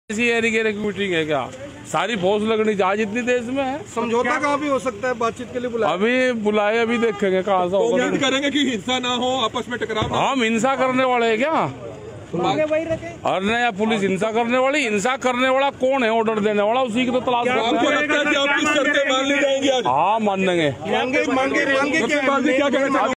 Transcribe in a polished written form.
ऐसी एरिगेरे की मीटिंग है क्या? सारी फोर्स लगनी चाहिए जितनी देश में है। समझौता कहाँ भी हो सकता है? बातचीत के लिए बुलाया? अभी बुलाए, अभी देखेंगे कहाँ से होगा। करेंगे कि हिंसा ना हो, आपस में टकराव। हम हिंसा करने वाले हैं क्या? अरे या पुलिस हिंसा करने वाली? हिंसा करने वाला कौन है? ऑर्डर देने वाला, उसी की तो तलाश है। हाँ मान लेंगे। मांगे क्या?